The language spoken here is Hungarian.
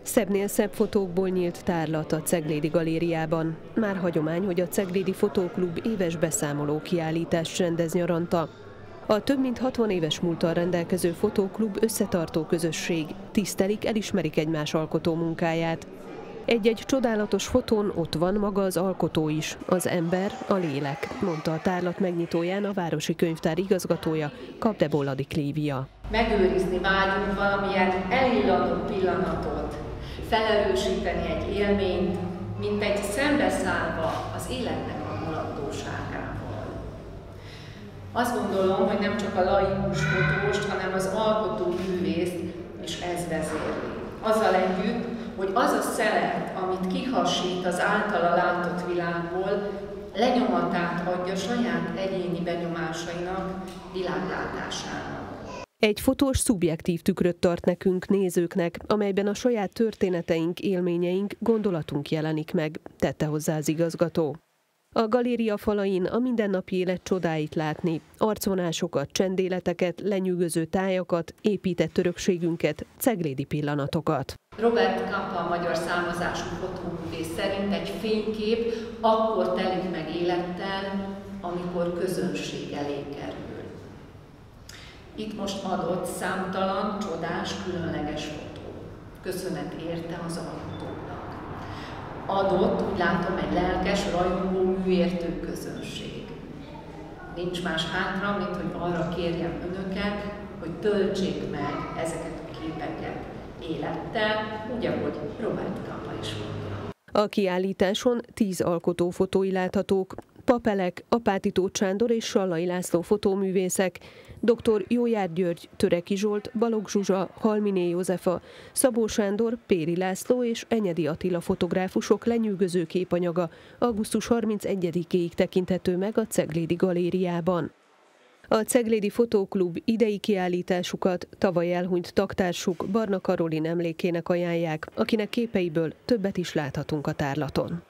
Szebbnél szebb fotókból nyílt tárlat a Ceglédi Galériában. Már hagyomány, hogy a Ceglédi Fotóklub éves beszámoló kiállítást rendez nyaranta. A több mint 60 éves múlttal rendelkező fotóklub összetartó közösség, tisztelik, elismerik egymás alkotó munkáját. Egy-egy csodálatos fotón ott van maga az alkotó is, az ember, a lélek, mondta a tárlat megnyitóján a Városi Könyvtár igazgatója, Kapdebolladi Klívia. Megőrizni vágyunk valamilyen elillanó pillanatot, felerősíteni egy élményt, mint egy szembeszállva az életnek a mulandóságával. Azt gondolom, hogy nem csak a laikus fotóst, hanem az alkotó művészt is ez vezérli. Azzal együtt, hogy az a szelet, amit kihasít az általa látott világból, lenyomatát adja saját egyéni benyomásainak, világlátásának. Egy fotós szubjektív tükröt tart nekünk, nézőknek, amelyben a saját történeteink, élményeink, gondolatunk jelenik meg, tette hozzá az igazgató. A galéria falain a mindennapi élet csodáit látni, arcvonásokat, csendéleteket, lenyűgöző tájakat, épített örökségünket, ceglédi pillanatokat. Robert Capa, magyar származású fotóművész szerint egy fénykép akkor telik meg élettel, amikor közönség elé kerül. Itt most adott számtalan, csodás, különleges fotó. Köszönet érte az alkotóknak. Adott, úgy látom, egy lelkes, rajongó, műértő közönség. Nincs más hátra, mint hogy arra kérjem önöket, hogy töltsék meg ezeket a képeket élettel, úgy, ahogy Robert Capa is mondta. A kiállításon 10 alkotófotói láthatók, Papelek, Apáti Tóth Sándor és Sallai László fotóművészek, dr. Jójár György, Töreki Zsolt, Balogh Zsuzsa, Halminé Józefa, Szabó Sándor, Péri László és Enyedi Attila fotográfusok lenyűgöző képanyaga augusztus 31-éig tekinthető meg a Ceglédi Galériában. A Ceglédi Fotóklub idei kiállításukat tavaly elhunyt tagtársuk Barna Karolin emlékének ajánlják, akinek képeiből többet is láthatunk a tárlaton.